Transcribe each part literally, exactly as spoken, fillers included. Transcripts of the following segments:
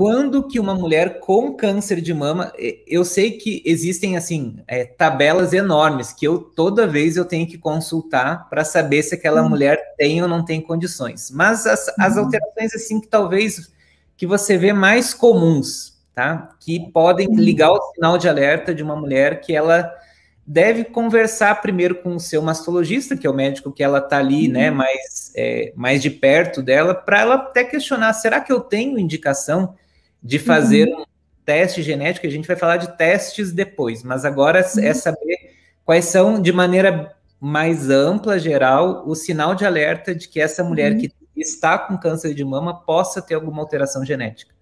quando que uma mulher com câncer de mama, eu sei que existem, assim, é, tabelas enormes, que eu, toda vez eu tenho que consultar para saber se aquela uhum. mulher tem ou não tem condições. Mas as, uhum. as alterações, assim, que talvez que você vê mais comuns, tá? Que podem ligar o sinal de alerta de uma mulher que ela deve conversar primeiro com o seu mastologista, que é o médico que ela está ali, uhum. né, mais, é, mais de perto dela, para ela até questionar, será que eu tenho indicação de fazer uhum. um teste genético? A gente vai falar de testes depois, mas agora uhum. é saber quais são, de maneira mais ampla, geral, o sinal de alerta de que essa mulher uhum. que está com câncer de mama possa ter alguma alteração genética.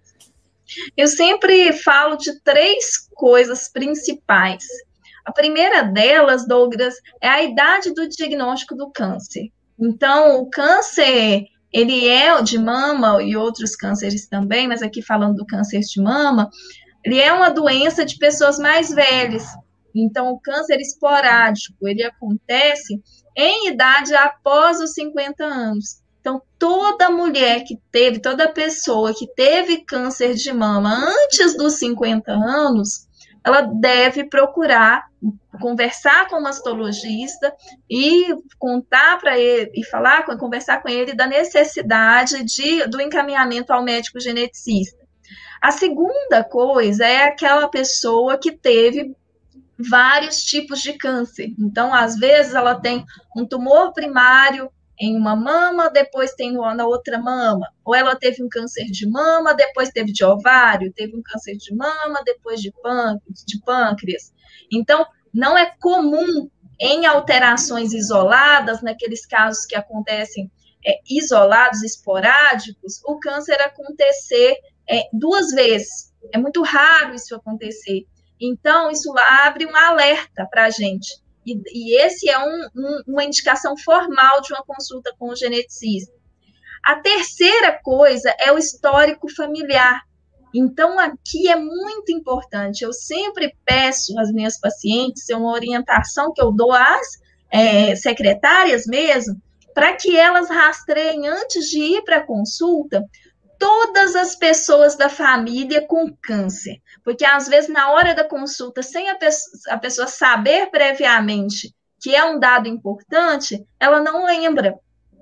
Eu sempre falo de três coisas principais. A primeira delas, Douglas, é a idade do diagnóstico do câncer. Então, o câncer, ele é de mama e outros cânceres também, mas aqui falando do câncer de mama, ele é uma doença de pessoas mais velhas. Então, o câncer esporádico, ele acontece em idade após os cinquenta anos. Então, toda mulher que teve, toda pessoa que teve câncer de mama antes dos cinquenta anos, ela deve procurar conversar com o mastologista e contar para ele, e falar, conversar com ele da necessidade de, do encaminhamento ao médico geneticista. A segunda coisa é aquela pessoa que teve vários tipos de câncer. Então, às vezes, ela tem um tumor primário em uma mama, depois tem na outra mama. Ou ela teve um câncer de mama, depois teve de ovário, teve um câncer de mama, depois de pâncreas. De pâncreas. Então, não é comum em alterações isoladas, naqueles casos que acontecem é, isolados, esporádicos, o câncer acontecer é, duas vezes. É muito raro isso acontecer. Então, isso abre um alerta para a gente. E, e esse é um, um, uma indicação formal de uma consulta com o geneticista. A terceira coisa é o histórico familiar. Então, aqui é muito importante. Eu sempre peço às minhas pacientes, é uma orientação que eu dou às é, secretárias mesmo, para que elas rastreiem antes de ir para a consulta todas as pessoas da família com câncer, porque às vezes na hora da consulta, sem a, pe a pessoa saber previamente que é um dado importante, ela não lembra.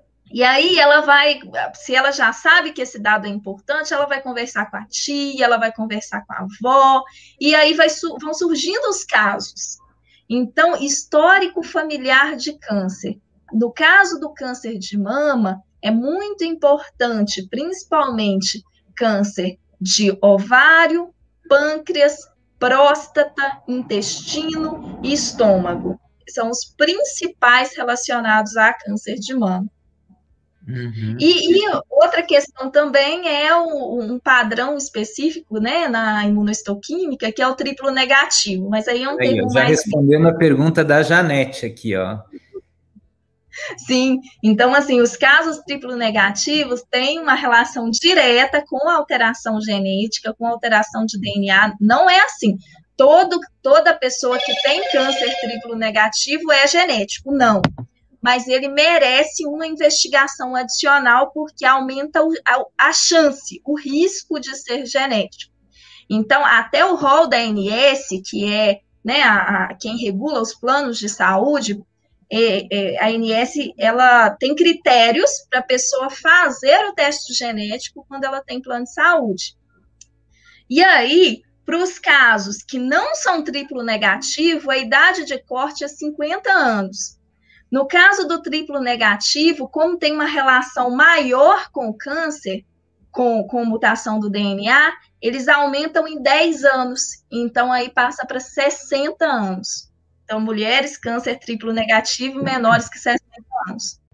E aí ela vai, se ela já sabe que esse dado é importante, ela vai conversar com a tia, ela vai conversar com a avó, e aí vai, vão surgindo os casos. Então, histórico familiar de câncer. No caso do câncer de mama, é muito importante, principalmente câncer de ovário, pâncreas, próstata, intestino e estômago. São os principais relacionados a câncer de mama. Uhum. E, e outra questão também é o, um padrão específico, né, na imunohistoquímica, que é o triplo negativo, mas aí é um aí, termo já mais... respondendo a pergunta da Janete aqui, ó. Sim, então, assim, os casos triplo negativos têm uma relação direta com a alteração genética, com a alteração de D N A, não é assim, Todo, toda pessoa que tem câncer triplo negativo é genético, não, mas ele merece uma investigação adicional porque aumenta o, a, a chance, o risco de ser genético. Então, até o rol da A N S, que é, né, a, a, quem regula os planos de saúde, É, é, a A N S, ela tem critérios para a pessoa fazer o teste genético quando ela tem plano de saúde. E aí, para os casos que não são triplo negativo, a idade de corte é cinquenta anos. No caso do triplo negativo, como tem uma relação maior com o câncer, com, com mutação do D N A, eles aumentam em dez anos. Então, aí passa para sessenta anos. Então, mulheres, câncer triplo negativo, menores que sessenta anos.